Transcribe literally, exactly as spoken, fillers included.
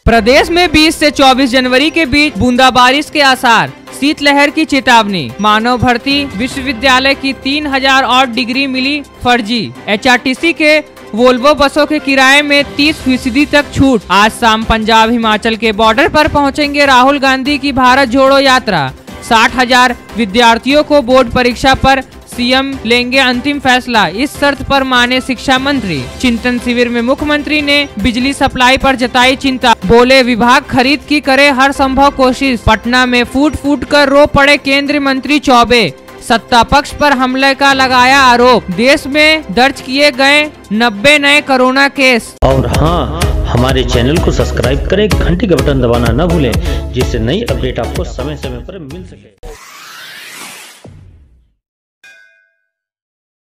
प्रदेश में बीस से चौबीस जनवरी के बीच बूंदाबारिश के आसार, शीतलहर की चेतावनी। मानव भर्ती विश्वविद्यालय की तीन हजार और डिग्री मिली फर्जी। एचआरटीसी के वोल्वो बसों के किराए में तीस फीसदी तक छूट। आज शाम पंजाब हिमाचल के बॉर्डर पर पहुंचेंगे राहुल गांधी की भारत जोड़ो यात्रा। साठ हजार विद्यार्थियों को बोर्ड परीक्षा पर सीएम लेंगे अंतिम फैसला, इस शर्त पर माने शिक्षा मंत्री। चिंतन शिविर में मुख्यमंत्री ने बिजली सप्लाई पर जताई चिंता, बोले विभाग खरीद की करे हर संभव कोशिश। पटना में फूट फूट कर रो पड़े केंद्रीय मंत्री चौबे, सत्ता पक्ष पर हमले का लगाया आरोप। देश में दर्ज किए गए नब्बे नए कोरोना केस। और हाँ, हमारे चैनल को सब्सक्राइब करें, घंटी का बटन दबाना न भूलें, जिससे नई अपडेट आपको समय समय पर मिल सके।